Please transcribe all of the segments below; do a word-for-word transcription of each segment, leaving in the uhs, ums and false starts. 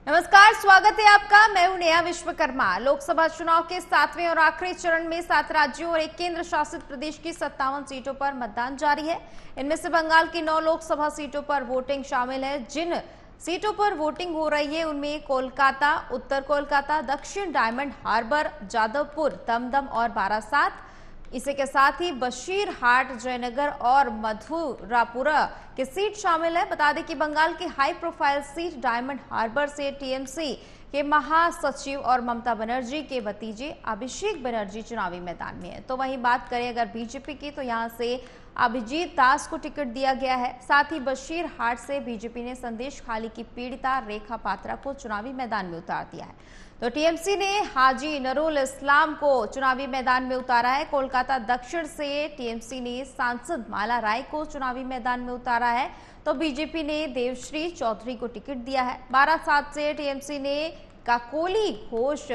नमस्कार, स्वागत है आपका। मैं हूं नेहा विश्वकर्मा। लोकसभा चुनाव के सातवें और आखिरी चरण में सात राज्यों और एक केंद्र शासित प्रदेश की सत्तावन सीटों पर मतदान जारी है। इनमें से बंगाल की नौ लोकसभा सीटों पर वोटिंग शामिल है। जिन सीटों पर वोटिंग हो रही है उनमें कोलकाता, उत्तर कोलकाता, दक्षिण डायमंड हार्बर, जादवपुर, दमदम और बारासात। इसी के साथ ही बशीरहाट, जयनगर और मथुरापुरा की सीट शामिल है। बता दें कि बंगाल की high profile seat Diamond Harbour से टीएमसी के महासचिव और ममता बनर्जी के भतीजे अभिषेक बनर्जी चुनावी मैदान में है। तो वहीं बात करें अगर बीजेपी की, तो यहां से अभिजीत दास को टिकट दिया गया है। साथ ही बशीरहाट से बीजेपी ने संदेश खाली की पीड़िता रेखा पात्रा को चुनावी मैदान में उतार दिया है। तो टीएमसी ने हाजी नरूल इस्लाम को चुनावी मैदान में उतारा है। कोलकाता दक्षिण से टीएमसी ने सांसद माला राय को चुनावी मैदान में उतारा है। तो बीजेपी ने देवश्री चौधरी को टिकट दिया है। बारासात से टीएमसी ने काकोली घोष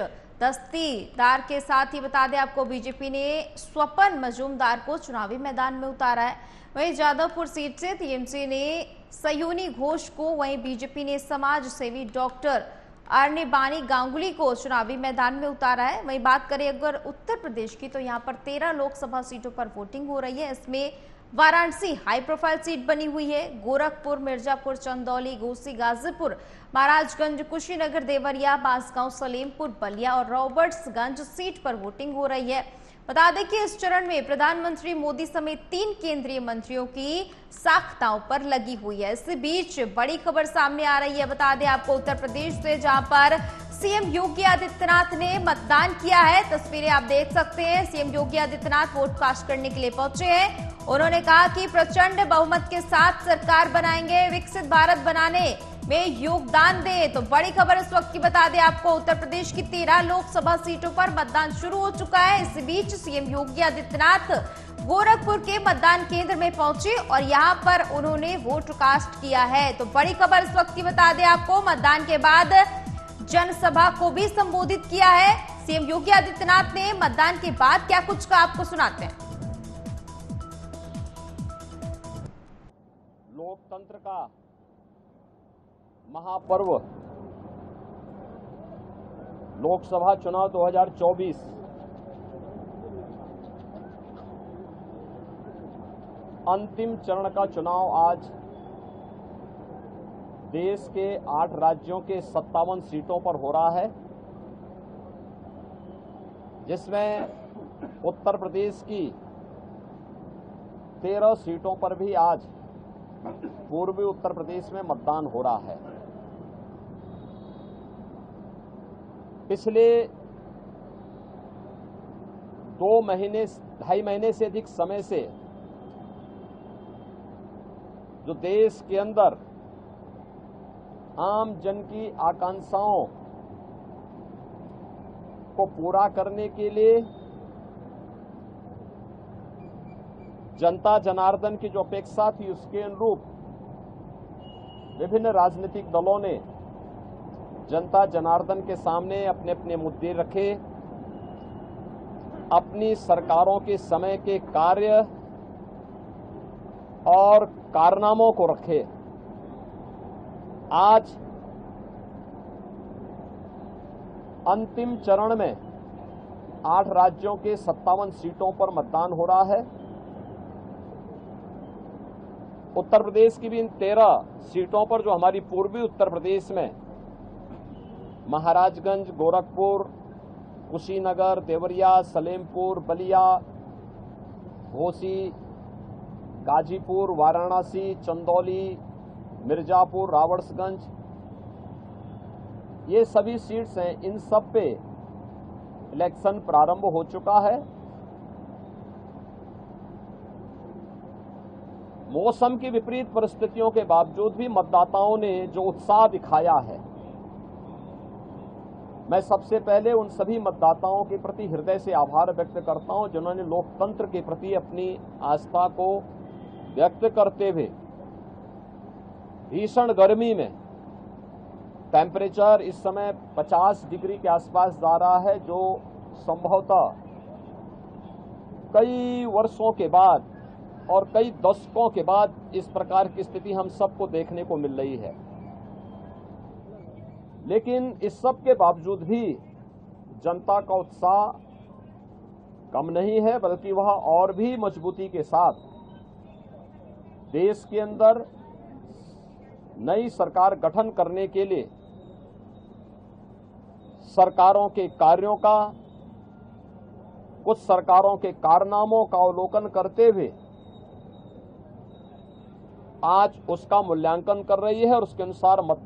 दस्तीदार के साथ ही बता दें आपको बीजेपी ने स्वपन मजूमदार को चुनावी मैदान में उतारा है। वहीं जादवपुर सीट से टीएमसी ने सयूनी घोष को, वहीं बीजेपी ने समाज सेवी डॉक्टर अर्निबानी गांगुली को चुनावी मैदान में उतारा है। वहीं बात करें अगर उत्तर प्रदेश की, तो यहां पर तेरह लोकसभा सीटों पर वोटिंग हो रही है। इसमें वाराणसी हाई प्रोफाइल सीट बनी हुई है। गोरखपुर, मिर्जापुर, चंदौली, घोसी, गाजीपुर, महाराजगंज, कुशीनगर, देवरिया, बांसगांव, सलेमपुर, बलिया और रॉबर्ट्सगंज सीट पर वोटिंग हो रही है। बता दें कि इस चरण में प्रधानमंत्री मोदी समेत तीन केंद्रीय मंत्रियों की साख दांव पर लगी हुई है। इसी बीच बड़ी खबर सामने आ रही है। बता दें आपको उत्तर प्रदेश से, जहां पर सीएम योगी आदित्यनाथ ने मतदान किया है। तस्वीरें आप देख सकते हैं। CM Yogi Adityanath vote cast करने के लिए पहुंचे हैं। उन्होंने कहा कि प्रचंड बहुमत के साथ सरकार बनाएंगे, विकसित भारत बनाने में योगदान दे। तो बड़ी खबर इस वक्त की बता दें आपको, उत्तर प्रदेश की तेरह लोकसभा सीटों पर मतदान शुरू हो चुका है। इस बीच सीएम योगी आदित्यनाथ गोरखपुर के मतदान केंद्र में पहुंचे और यहां पर उन्होंने वोट कास्ट किया है। तो बड़ी खबर इस वक्त की बता दें आपको, मतदान के बाद जनसभा को भी संबोधित किया है सीएम योगी आदित्यनाथ ने। मतदान के बाद क्या कुछ कहा, आपको सुनाते हैं। लोकतंत्र का महापर्व लोकसभा चुनाव दो हज़ार चौबीस अंतिम चरण का चुनाव आज देश के आठ राज्यों के सत्तावन सीटों पर हो रहा है, जिसमें उत्तर प्रदेश की तेरह सीटों पर भी आज पूर्वी उत्तर प्रदेश में मतदान हो रहा है। पिछले दो महीने ढाई महीने से अधिक समय से जो देश के अंदर आम जन की आकांक्षाओं को पूरा करने के लिए जनता जनार्दन की जो अपेक्षा थी, उसके अनुरूप विभिन्न राजनीतिक दलों ने जनता जनार्दन के सामने अपने अपने मुद्दे रखे, अपनी सरकारों के समय के कार्य और कारनामों को रखे। आज अंतिम चरण में आठ राज्यों के सत्तावन सीटों पर मतदान हो रहा है। उत्तर प्रदेश की भी इन तेरह सीटों पर, जो हमारी पूर्वी उत्तर प्रदेश में महाराजगंज, गोरखपुर, कुशीनगर, देवरिया, सलेमपुर, बलिया, घोसी, गाजीपुर, वाराणसी, चंदौली, मिर्जापुर, रॉबर्ट्सगंज, ये सभी सीट्स हैं। इन सब पे इलेक्शन प्रारंभ हो चुका है। मौसम की विपरीत परिस्थितियों के बावजूद भी मतदाताओं ने जो उत्साह दिखाया है, मैं सबसे पहले उन सभी मतदाताओं के प्रति हृदय से आभार व्यक्त करता हूं, जिन्होंने लोकतंत्र के प्रति अपनी आस्था को व्यक्त करते हुए भीषण गर्मी में, टेम्परेचर इस समय पचास डिग्री के आसपास जा रहा है, जो संभवतः कई वर्षों के बाद और कई दशकों के बाद इस प्रकार की स्थिति हम सबको देखने को मिल रही है। लेकिन इस सब के बावजूद भी जनता का उत्साह कम नहीं है, बल्कि वह और भी मजबूती के साथ देश के अंदर नई सरकार गठन करने के लिए सरकारों के कार्यों का, कुछ सरकारों के कारनामों का अवलोकन करते हुए आज उसका मूल्यांकन कर रही है और उसके अनुसार मतदान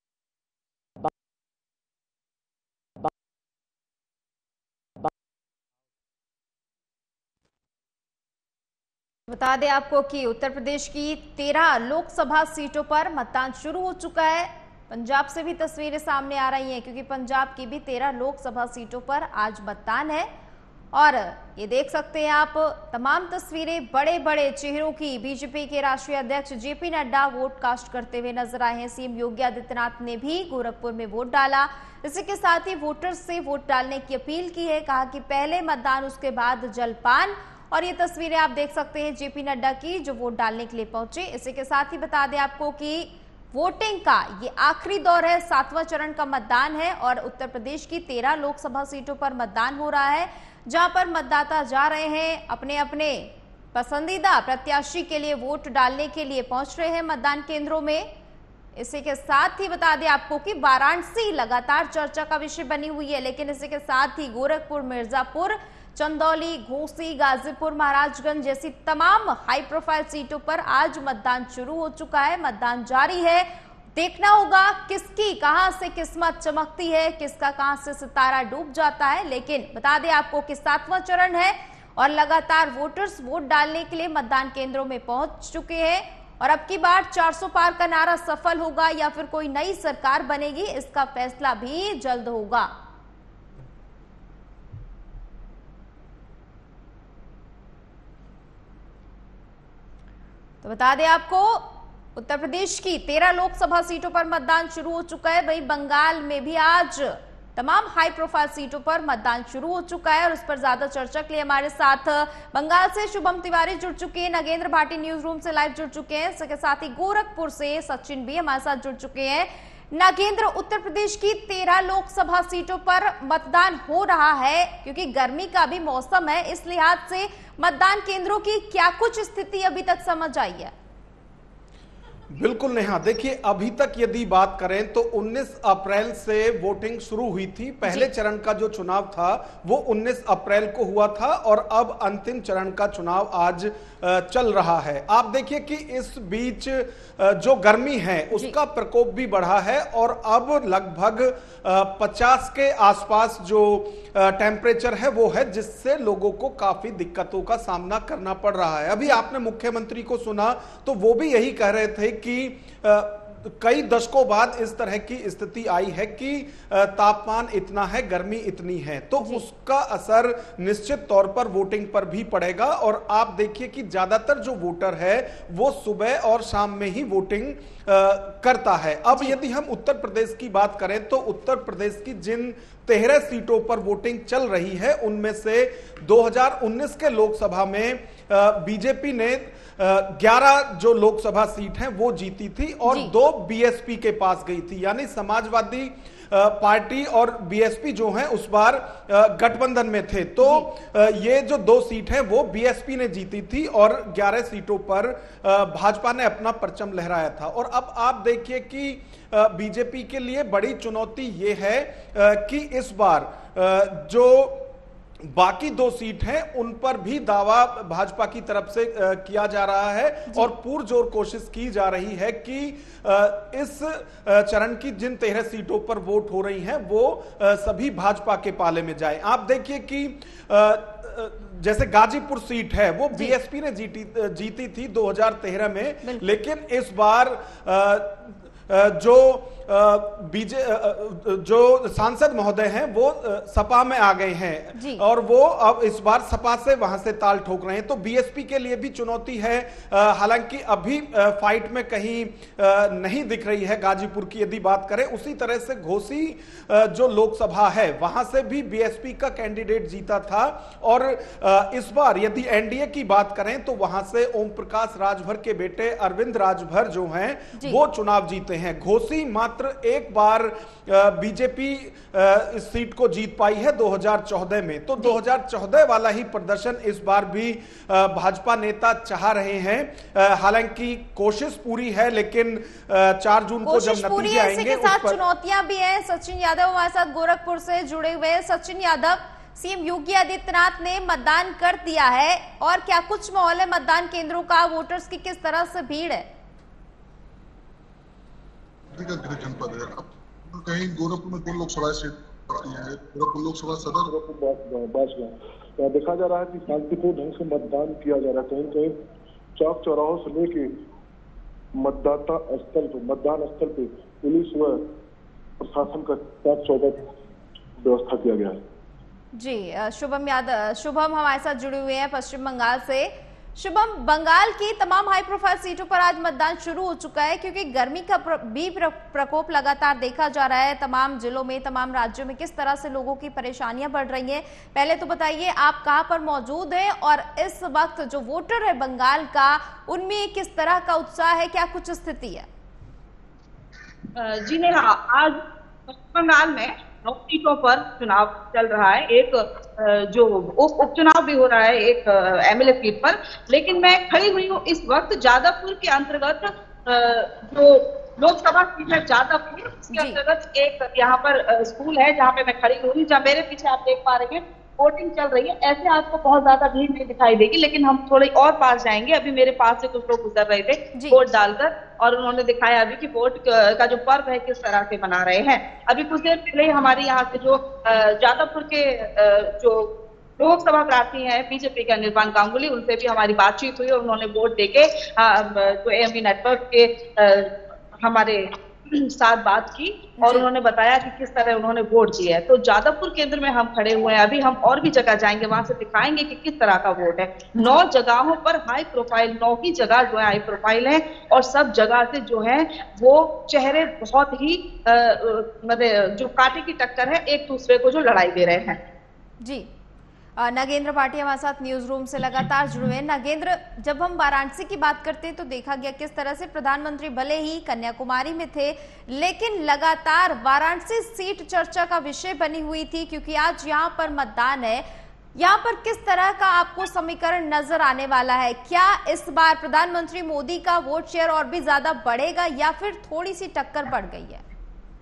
बता दें आपको कि उत्तर प्रदेश की तेरह लोकसभा सीटों पर मतदान शुरू हो चुका है। पंजाब से भी तस्वीरें सामने आ रही हैं, क्योंकि पंजाब की भी तेरह लोकसभा सीटों पर आज मतदान है। और ये देख सकते हैं आप तमाम तस्वीरें बड़े बड़े चेहरों की। बीजेपी के राष्ट्रीय अध्यक्ष जेपी नड्डा वोट कास्ट करते हुए नजर आए हैं। सीएम योगी आदित्यनाथ ने भी गोरखपुर में वोट डाला। इसी के साथ ही वोटर्स से वोट डालने की अपील की है। कहा कि पहले मतदान, उसके बाद जलपान। और ये तस्वीरें आप देख सकते हैं जेपी नड्डा की, जो वोट डालने के लिए पहुंचे। इसी के साथ ही बता दें आपको कि वोटिंग का ये आखिरी दौर है, सातवां चरण का मतदान है और उत्तर प्रदेश की तेरह लोकसभा सीटों पर मतदान हो रहा है, जहां पर मतदाता जा रहे हैं अपने अपने पसंदीदा प्रत्याशी के लिए वोट डालने के लिए पहुंच रहे हैं मतदान केंद्रों में। इसी के साथ ही बता दें आपको कि वाराणसी लगातार चर्चा का विषय बनी हुई है, लेकिन इसी के साथ ही गोरखपुर, मिर्जापुर, चंदौली, घोसी, गाजीपुर, महाराजगंज जैसी तमाम हाई प्रोफाइल सीटों पर आज मतदान शुरू हो चुका है। मतदान जारी है। देखना होगा किसकी कहां से किस्मत चमकती है, किसका कहां से सितारा डूब जाता है। लेकिन बता दें आपको कि सातवां चरण है और लगातार वोटर्स वोट डालने के लिए मतदान केंद्रों में पहुंच चुके हैं। और अब की बार चार सौ पार का नारा सफल होगा या फिर कोई नई सरकार बनेगी, इसका फैसला भी जल्द होगा। तो बता दें आपको उत्तर प्रदेश की तेरह लोकसभा सीटों पर मतदान शुरू हो चुका है। वहीं बंगाल में भी आज तमाम हाई प्रोफाइल सीटों पर मतदान शुरू हो चुका है और उस पर ज्यादा चर्चा के लिए हमारे साथ बंगाल से शुभम तिवारी जुड़ चुके हैं, नगेंद्र भाटी न्यूज रूम से लाइव जुड़ चुके हैं, इसके साथ ही गोरखपुर से सचिन भी हमारे साथ जुड़ चुके हैं। नागेंद्र, उत्तर प्रदेश की तेरह लोकसभा सीटों पर मतदान हो रहा है, क्योंकि गर्मी का भी मौसम है, इस लिहाज से मतदान केंद्रों की क्या कुछ स्थिति अभी तक समझ आई है? बिल्कुल नेहा, देखिए अभी तक यदि बात करें तो उन्नीस अप्रैल से वोटिंग शुरू हुई थी। पहले चरण का जो चुनाव था वो उन्नीस अप्रैल को हुआ था और अब अंतिम चरण का चुनाव आज चल रहा है। आप देखिए कि इस बीच जो गर्मी है उसका प्रकोप भी बढ़ा है और अब लगभग पचास के आसपास जो टेम्परेचर है वो है, जिससे लोगों को काफी दिक्कतों का सामना करना पड़ रहा है। अभी आपने मुख्यमंत्री को सुना तो वो भी यही कह रहे थे कि कई दशकों बाद इस तरह की स्थिति आई है कि तापमान इतना है, गर्मी इतनी है, तो उसका असर निश्चित तौर पर वोटिंग पर भी पड़ेगा। और आप देखिए कि ज्यादातर जो वोटर है वो सुबह और शाम में ही वोटिंग करता है। अब यदि हम उत्तर प्रदेश की बात करें तो उत्तर प्रदेश की जिन तेरह सीटों पर वोटिंग चल रही है उनमें से दो हज़ार उन्नीस के लोकसभा में बीजेपी ने ग्यारह जो लोकसभा सीट हैं वो जीती थी और दो बीएसपी के पास गई थी, यानी समाजवादी पार्टी और बीएसपी जो हैं उस बार गठबंधन में थे। तो ये जो दो सीट हैं वो बीएसपी ने जीती थी और ग्यारह सीटों पर भाजपा ने अपना परचम लहराया था। और अब आप देखिए कि बीजेपी के लिए बड़ी चुनौती ये है कि इस बार जो बाकी दो सीट हैं उन पर भी दावा भाजपा की तरफ से किया जा रहा है और पुरजोर कोशिश की जा रही है कि इस चरण की जिन तेरह सीटों पर वोट हो रही हैं वो सभी भाजपा के पाले में जाए। आप देखिए कि जैसे गाजीपुर सीट है वो बीएसपी ने जीती जीती थी दो हज़ार तेरह में, लेकिन इस बार जो बीजे जो सांसद महोदय हैं वो सपा में आ गए हैं और वो अब इस बार सपा से वहां से ताल ठोक रहे हैं। तो बीएसपी के लिए भी चुनौती है, हालांकि अभी फाइट में कहीं नहीं दिख रही है गाजीपुर की यदि बात करें। उसी तरह से घोसी जो लोकसभा है वहां से भी बीएसपी का कैंडिडेट जीता था और इस बार यदि एनडीए की बात करें तो वहां से ओम प्रकाश राजभर के बेटे अरविंद राजभर जो हैं वो चुनाव जीते हैं। घोसी मात्र मात्र एक बार बीजेपी इस सीट को जीत पाई है दो हज़ार चौदह में। तो दो हज़ार चौदह वाला ही प्रदर्शन इस बार भी भाजपा नेता चाह रहे हैं। हालांकि कोशिश पूरी है, लेकिन चार जून को जब नतीजे आएंगे, इसी के साथ चुनौतियां भी हैं। सचिन यादव हमारे साथ गोरखपुर से जुड़े हुए हैं। सचिन यादव, सीएम योगी आदित्यनाथ ने मतदान कर दिया है और क्या कुछ माहौल है मतदान केंद्रों का, वोटर्स की किस तरह से भीड़ है? जनपद है, अब कहीं गोरखपुर में दो लोकसभा सीट पड़ती है, गोरखपुर लोकसभा सदर तो देखा जा रहा है कि शांतिपूर्ण ढंग से मतदान किया जा रहा है। कहीं कहीं चौक चौराहों से लेके मतदाता स्थल पे, मतदान स्थल पे पुलिस व प्रशासन का चाक चौबंद व्यवस्था किया गया है। जी, शुभम यादव शुभम हमारे साथ जुड़े हुए हैं पश्चिम बंगाल से। शुभम, बंगाल की तमाम हाई प्रोफाइल सीटों पर आज मतदान शुरू हो चुका है, क्योंकि गर्मी का भी प्रकोप लगातार देखा जा रहा है तमाम जिलों में, तमाम राज्यों में। किस तरह से लोगों की परेशानियां बढ़ रही हैं, पहले तो बताइए आप कहां पर मौजूद हैं और इस वक्त जो वोटर है बंगाल का, उनमें किस तरह का उत्साह है, क्या कुछ स्थिति है? जी नेहा, आज पश्चिम बंगाल में नौ सीटों पर चुनाव चल रहा है। एक जो उप उपचुनाव भी हो रहा है एक एमएलए सीट पर, लेकिन मैं खड़ी हुई हूँ इस वक्त जादवपुर के अंतर्गत जो लोकसभा सीट है जादवपुर, उसके अंतर्गत एक यहाँ पर स्कूल है जहाँ पे मैं खड़ी हुई, जहाँ मेरे पीछे आप देख पा रहे हैं वोटिंग चल रही है। ऐसे आपको बहुत ज्यादा भीड़ नहीं दिखाई देगी, लेकिन हम थोड़े और पास जाएंगे। अभी मेरे पास से कुछ लोग गुजर रहे थे वोट डालकर, और उन्होंने दिखाया अभी कि वोट का जो पर्व है किस तरह से मना रहे हैं। अभी कुछ देर पहले हमारे यहाँ से जो जादवपुर के जो लोकसभा प्रार्थी हैं बीजेपी के अनिर्बान गांगुली, उनसे भी हमारी बातचीत हुई और उन्होंने वोट देके जो एएमबी नेटवर्क के हमारे साथ बात की और उन्होंने बताया कि किस तरह उन्होंने वोट दिया है। तो जादवपुर केंद्र में हम खड़े हुए हैं, अभी हम और भी जगह जाएंगे, वहां से दिखाएंगे कि किस तरह का वोट है। नौ जगहों पर हाई प्रोफाइल, नौ ही जगह जो है हाई प्रोफाइल है और सब जगह से जो है वो चेहरे बहुत ही मतलब जो कांटे की टक्कर है, एक दूसरे को जो लड़ाई दे रहे हैं। जी, नागेंद्र पाठी हमारे साथ न्यूज रूम से लगातार जुड़े हुए हैं। नागेंद्र, जब हम वाराणसी की बात करते हैं तो देखा गया किस तरह से प्रधानमंत्री भले ही कन्याकुमारी में थे, लेकिन लगातार वाराणसी सीट चर्चा का विषय बनी हुई थी, क्योंकि आज यहाँ पर मतदान है। यहाँ पर किस तरह का आपको समीकरण नजर आने वाला है? क्या इस बार प्रधानमंत्री मोदी का वोट शेयर और भी ज्यादा बढ़ेगा या फिर थोड़ी सी टक्कर बढ़ गई है?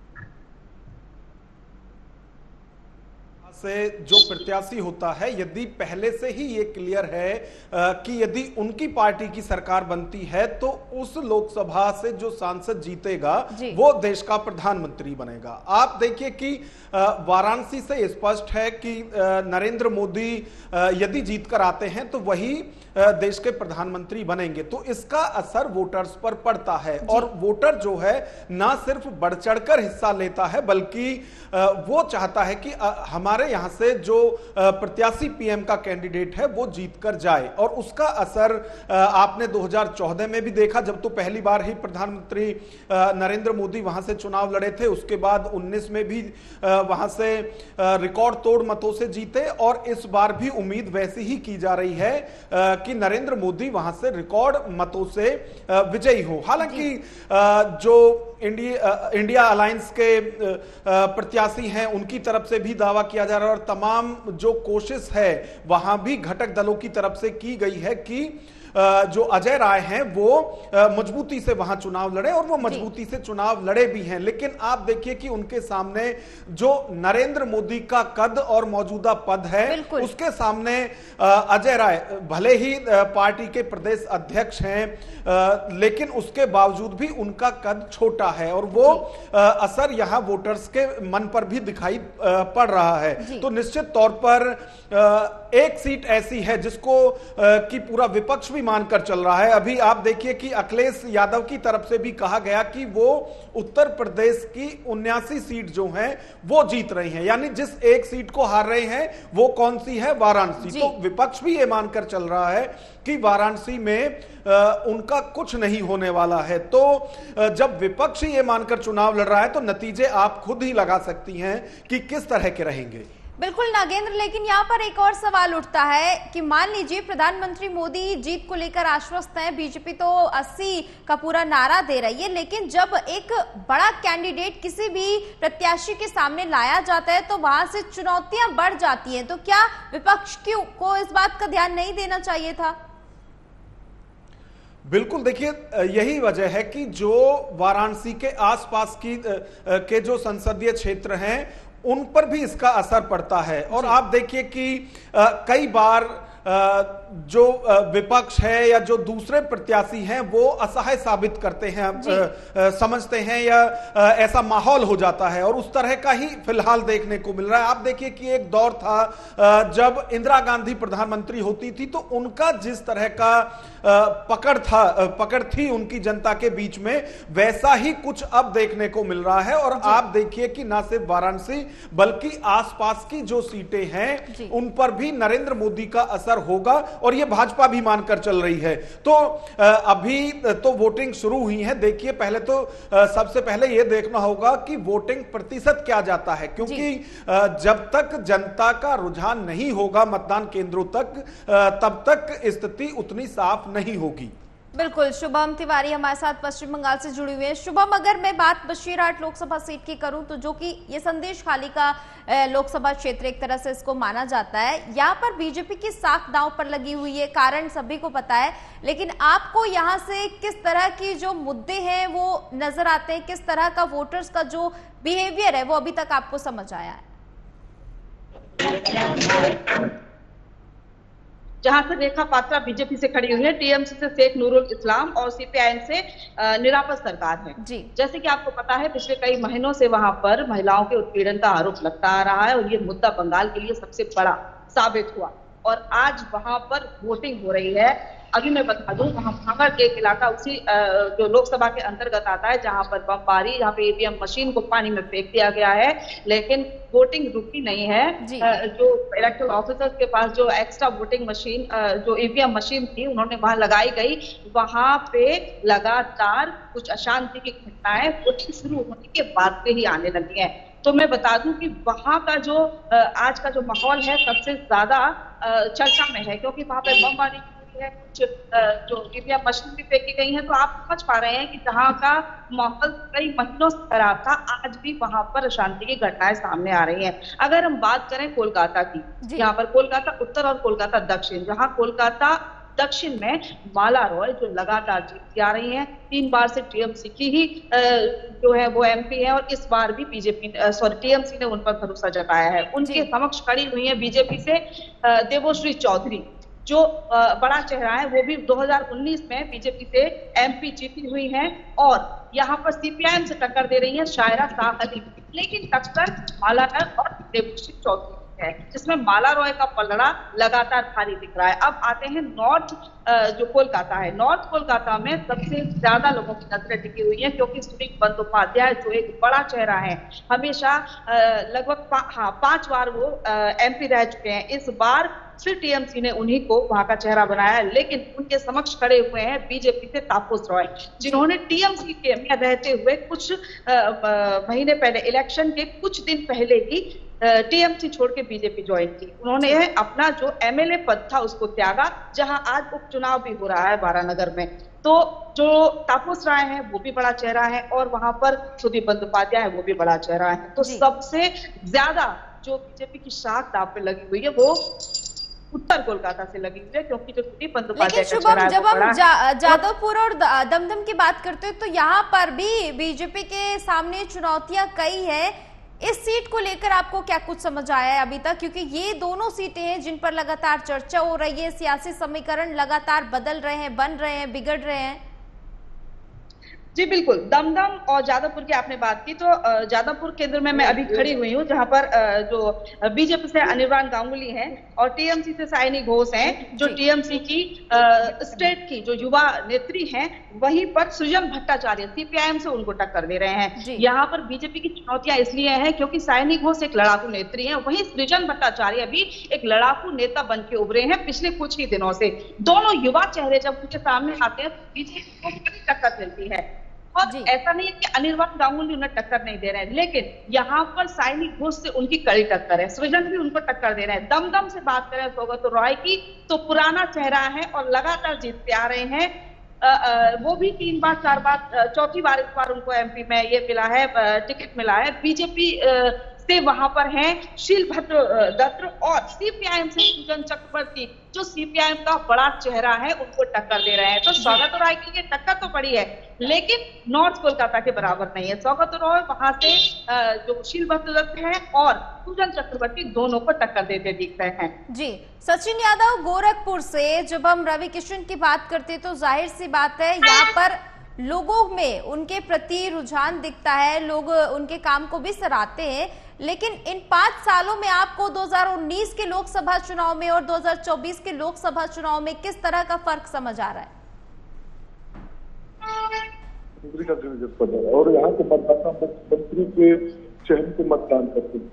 से जो प्रत्याशी होता है, यदि पहले से ही ये क्लियर है आ, कि यदि उनकी पार्टी की सरकार बनती है तो उस लोकसभा से जो सांसद जीतेगा वो देश का प्रधानमंत्री बनेगा। आप देखिए कि वाराणसी से स्पष्ट है कि नरेंद्र मोदी यदि जीतकर आते हैं तो वही देश के प्रधानमंत्री बनेंगे। तो इसका असर वोटर्स पर पड़ता है और वोटर जो है ना सिर्फ बढ़ चढ़कर हिस्सा लेता है, बल्कि वो चाहता है कि हमारे यहां से जो प्रत्याशी पीएम का कैंडिडेट है वो जीतकर जाए। और उसका असर आपने दो हज़ार चौदह में भी देखा, जब तो पहली बार ही प्रधानमंत्री नरेंद्र मोदी वहां से चुनाव लड़े थे। उसके बाद उन्नीस में भी वहां से रिकॉर्ड तोड़ मतों से जीते और इस बार भी उम्मीद वैसी ही की जा रही है कि नरेंद्र मोदी वहां से रिकॉर्ड मतों से विजयी हो। हालांकि जो इंडिया इंडिया अलायंस के प्रत्याशी हैं उनकी तरफ से भी दावा किया जा रहा है और तमाम जो कोशिश है वहां भी घटक दलों की तरफ से की गई है कि जो अजय राय हैं वो मजबूती से वहां चुनाव लड़े और वो मजबूती से चुनाव लड़े भी हैं। लेकिन आप देखिए कि उनके सामने जो नरेंद्र मोदी का कद और मौजूदा पद है उसके सामने अजय राय भले ही पार्टी के प्रदेश अध्यक्ष हैं, लेकिन उसके बावजूद भी उनका कद छोटा है और वो असर यहां वोटर्स के मन पर भी दिखाई पड़ रहा है। तो निश्चित तौर पर एक सीट ऐसी है जिसको कि पूरा विपक्ष भी मानकर चल रहा है। अभी आप देखिए कि अखिलेश यादव की तरफ से भी कहा गया कि वो उत्तर प्रदेश की उन्यासी सीट जो हैं वो जीत रही हैं, यानी जिस एक सीट को हार रहे हैं वो कौन सी है? वाराणसी। तो विपक्ष भी ये मानकर चल रहा है कि वाराणसी में आ, उनका कुछ नहीं होने वाला है। तो आ, जब विपक्ष ये मानकर चुनाव लड़ रहा है तो नतीजे आप खुद ही लगा सकती हैं कि किस तरह के रहेंगे। बिल्कुल नागेंद्र, लेकिन यहाँ पर एक और सवाल उठता है कि मान लीजिए प्रधानमंत्री मोदी जीत को लेकर आश्वस्त हैं, बीजेपी तो अस्सी का पूरा नारा दे रही है, लेकिन जब एक बड़ा कैंडिडेट किसी भी प्रत्याशी के सामने लाया जाता है तो वहां से चुनौतियां बढ़ जाती हैं। तो क्या विपक्ष को इस बात का ध्यान नहीं देना चाहिए था? बिल्कुल, देखिए यही वजह है कि जो वाराणसी के आसपास की के जो संसदीय क्षेत्र हैं उन पर भी इसका असर पड़ता है। और आप देखिए कि आ, कई बार आ, जो विपक्ष है या जो दूसरे प्रत्याशी हैं वो असहाय साबित करते हैं, आ, आ, समझते हैं या आ, ऐसा माहौल हो जाता है और उस तरह का ही फिलहाल देखने को मिल रहा है। आप देखिए कि एक दौर था आ, जब इंदिरा गांधी प्रधानमंत्री होती थी तो उनका जिस तरह का आ, पकड़ था पकड़ थी उनकी जनता के बीच में, वैसा ही कुछ अब देखने को मिल रहा है। और आप देखिए कि ना सिर्फ वाराणसी बल्कि आसपास की जो सीटें हैं उन पर भी नरेंद्र मोदी का असर होगा और ये भाजपा भी मानकर चल रही है। तो अभी तो वोटिंग शुरू हुई है। देखिए पहले तो सबसे पहले ये देखना होगा कि वोटिंग प्रतिशत क्या जाता है, क्योंकि जब तक जनता का रुझान नहीं होगा मतदान केंद्रों तक तब तक स्थिति उतनी साफ नहीं होगी। बिल्कुल, शुभम तिवारी हमारे साथ पश्चिम बंगाल से जुड़ी हुई है। शुभम, अगर मैं बात बशीरहाट लोकसभा सीट की करूं तो जो कि ये संदेश खाली का लोकसभा क्षेत्र एक तरह से इसको माना जाता है, यहाँ पर बीजेपी की साख दांव पर लगी हुई है, कारण सभी को पता है, लेकिन आपको यहाँ से किस तरह की जो मुद्दे हैं वो नजर आते हैं, किस तरह का वोटर्स का जो बिहेवियर है वो अभी तक आपको समझ आया है? जहां से रेखा पात्रा बीजेपी से खड़ी हुई है, टीएमसी से शेख नूरुल इस्लाम और सीपीआईएम से निरापद सरकार है। जी। जैसे कि आपको पता है पिछले कई महीनों से वहां पर महिलाओं के उत्पीड़न का आरोप लगता आ रहा है और ये मुद्दा बंगाल के लिए सबसे बड़ा साबित हुआ और आज वहां पर वोटिंग हो रही है। अभी मैं बता दूं, वहां भांगड़ के एक इलाका उसी जो लोकसभा के अंतर्गत आता है जहां पर बमबारी, जहां पे ईवीएम मशीन को पानी में फेंक दिया गया है, लेकिन वोटिंग रुकी नहीं है। जो इलेक्टोरल ऑफिसर्स के पास जो एक्स्ट्रा वोटिंग मशीन, जो ईवीएम मशीन थी, उन्होंने वहां लगाई गई। वहां पे लगातार कुछ अशांति की घटनाएं वोटिंग शुरू होने के बाद से ही आने लगी है। तो मैं बता दूं कि वहां का जो आज का जो माहौल है सबसे ज्यादा चर्चा में है, क्योंकि वहां पे बमबारी है, कुछ जो ईवीएम मशीन भी फेंकी गई है। तो आप समझ पा रहे हैं कि जहां का माहौल कई महीनों से खराब था, आज भी वहां पर अशांति की घटनाएं सामने आ रही हैं। अगर हम बात करें कोलकाता की, यहाँ पर कोलकाता उत्तर और कोलकाता दक्षिण, जहां कोलकाता दक्षिण में माला रॉय जो लगातार जीतती आ रही हैं, तीन बार से टीएमसी की ही जो है वो एमपी है और इस बार भी बीजेपी सॉरी टीएमसी ने उन पर भरोसा जताया है। उनके समक्ष खड़ी हुई है बीजेपी से देवोश्री चौधरी, जो बड़ा चेहरा है, वो भी दो हज़ार उन्नीस में बीजेपी से एमपी जीती हुई हैं और यहाँ पर सीपीआईएम से टक्कर दे रही है शायरा शाह अली, लेकिन टक्कर माला रॉय और देवश्री चौधरी है, जिसमें माला रॉय का पलड़ा लगातार भारी दिख रहा है। अब आते हैं नॉर्थ जो कोलकाता है, नॉर्थ कोलकाता में सबसे ज्यादा लोगों की नजरें टिकी हुई है, क्योंकि सुनील बंदोपाध्याय जो एक बड़ा चेहरा है, हमेशा लगभग पा, हाँ पांच बार वो एमपी रह चुके हैं। इस बार फिर टीएमसी ने उन्हीं को वहां का चेहरा बनाया है, लेकिन उनके समक्ष खड़े हुए हैं बीजेपी से तापस रॉय, जिन्होंने टीएमसी के में रहते हुए कुछ महीने पहले, इलेक्शन के कुछ दिन पहले ही टीएमसी छोड़ के बीजेपी ज्वाइन की। उन्होंने अपना जो एमएलए पद था उसको त्यागा, जहां आज उपचुनाव भी हो रहा है वारानगर में। तो जो तापस राय है वो भी बड़ा चेहरा है और वहां पर सुदीप बंदोपाध्याय है वो भी बड़ा चेहरा है। तो सबसे ज्यादा जो बीजेपी की शाख दांव पे लगी हुई है वो उत्तर कोलकाता से लगी हुई है, क्योंकि जो सुदीप बंदोपाध्याय का चेहरा है, जब हम जा, जादवपुर और दमदम की बात करते हैं तो यहाँ पर भी बीजेपी के सामने चुनौतियां कई है। इस सीट को लेकर आपको क्या कुछ समझ आया है अभी तक, क्योंकि ये दोनों सीटें हैं जिन पर लगातार चर्चा हो रही है, सियासी समीकरण लगातार बदल रहे हैं, बन रहे हैं, बिगड़ रहे हैं? जी बिल्कुल, दमदम और जादवपुर की आपने बात की, तो जादवपुर केंद्र में मैं अभी खड़ी हुई हूँ, जहां पर जो बीजेपी से अनिर्बान गांगुली हैं और टीएमसी से साइनी घोष हैं, जो टीएमसी की स्टेट की जो युवा नेत्री हैं, वहीं पर सृजन भट्टाचार्य सीपीआईएम से उनको टक्कर दे रहे हैं। यहाँ पर बीजेपी की चुनौतियां इसलिए हैं क्योंकि साइनी घोष एक लड़ाकू नेत्री हैं, वहीं सृजन भट्टाचार्य भी एक लड़ाकू नेता बन के उभरे हैं पिछले कुछ ही दिनों से। दोनों युवा चेहरे जब उनके सामने आते हैं तो बीजेपी को टक्कर मिलती है। और जी। ऐसा नहीं है कि अनिर्बान गांगुली उन्हें टक्कर नहीं दे रहे हैं, लेकिन यहाँ पर साइनी घोष से उनकी कड़ी टक्कर है, सृजन भी उनको टक्कर दे रहे हैं। दमदम से बात करें सौगत रॉय की तो पुराना चेहरा है और लगातार जीतते आ रहे हैं। आ, आ, वो भी तीन बार चार बार चौथी बार इस बार उनको एमपी में ये मिला है, टिकट मिला है। बीजेपी से वहां पर हैं शीलभद्र दत्त और सीपीआईएम से सुजन चक्रवर्ती, जो सीपीआईएम का बड़ा चेहरा है, उनको टक्कर दे रहे हैं। तो सौगत रॉय की ये टक्कर तो पड़ी है, लेकिन नॉर्थ कोलकाता के बराबर नहीं है। सौगत रॉय वहां से जो शीलभद्र दत्त है और सुजन चक्रवर्ती दोनों को टक्कर देते दिख रहे हैं। जी, सचिन यादव गोरखपुर से जब हम रवि किशन की बात करते हैं तो जाहिर सी बात है यहाँ पर लोगों में उनके प्रति रुझान दिखता है, लोग उनके काम को भी सराहते हैं। लेकिन इन पांच सालों में आपको दो हज़ार उन्नीस के लोकसभा चुनाव में और दो हज़ार चौबीस के लोकसभा चुनाव में किस तरह का फर्क समझ आ रहा है? मंत्री का पद है और यहाँ के मतदाता मुख्यमंत्री के चयन पे मतदान करते हैं।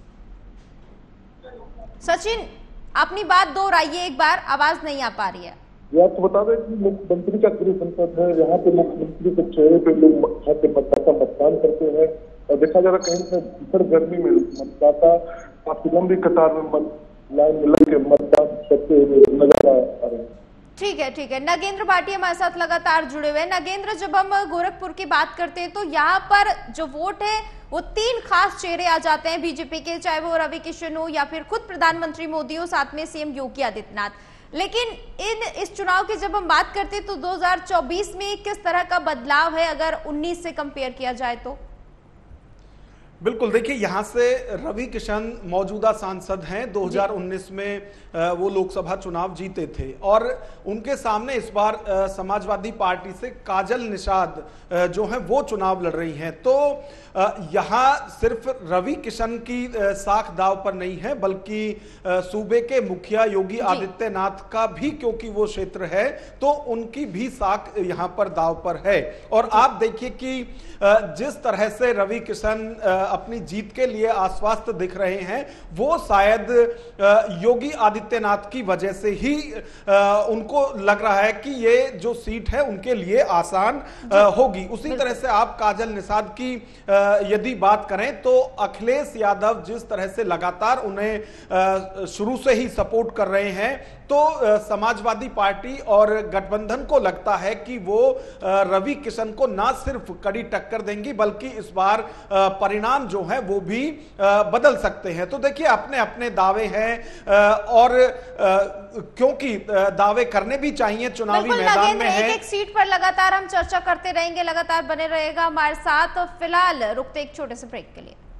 सचिन, अपनी बात दोहराइए एक बार, आवाज नहीं आ पा रही है। ये आपको बता दें कि मुख्यमंत्री का गृह संसद है, यहाँ पे मुख्यमंत्री के चेहरे पे लोग यहाँ पे मतदाता मतदान करते हैं और देखा जा रहा कहीं से भीषण गर्मी में मतदाता काफी लंबी कतार में लाइन में लग के मतदान करते हुए नजर आ रहे हैं। ठीक है, ठीक है। नगेंद्र भाटिया हमारे साथ लगातार जुड़े हुए हैं। नगेंद्र, जब हम गोरखपुर की बात करते हैं तो यहाँ पर जो वोट है वो तीन खास चेहरे आ जाते हैं बीजेपी के, चाहे वो रवि किशन हो या फिर खुद प्रधानमंत्री मोदी हो, साथ में सीएम योगी आदित्यनाथ। लेकिन इन इस चुनाव की जब हम बात करते हैं तो दो हज़ार चौबीस में किस तरह का बदलाव है अगर उन्नीस से कंपेयर किया जाए तो? बिल्कुल, देखिए यहाँ से रवि किशन मौजूदा सांसद हैं। दो हज़ार उन्नीस में वो लोकसभा चुनाव जीते थे और उनके सामने इस बार समाजवादी पार्टी से काजल निषाद जो है वो चुनाव लड़ रही हैं। तो यहाँ सिर्फ रवि किशन की साख दाव पर नहीं है, बल्कि सूबे के मुखिया योगी आदित्यनाथ का भी, क्योंकि वो क्षेत्र है तो उनकी भी साख यहाँ पर दाव पर है। और आप देखिए कि जिस तरह से रवि किशन अपनी जीत के लिए आश्वस्त दिख रहे हैं, वो शायद योगी आदित्यनाथ की वजह से ही उनको लग रहा है कि ये जो सीट है उनके लिए आसान होगी। उसी तरह से आप काजल निषाद की यदि बात करें तो अखिलेश यादव जिस तरह से लगातार उन्हें शुरू से ही सपोर्ट कर रहे हैं, तो समाजवादी पार्टी और गठबंधन को लगता है कि वो रवि किशन को ना सिर्फ कड़ी टक्कर देंगी बल्कि इस बार परिणाम जो है वो भी बदल सकते हैं। तो देखिए, अपने अपने दावे हैं और क्योंकि दावे करने भी चाहिए, चुनावी मैदान में है। एक एक सीट पर लगातार हम चर्चा करते रहेंगे, लगातार बने रहेगा हमारे साथ। फिलहाल रुकते एक छोटे से ब्रेक के लिए।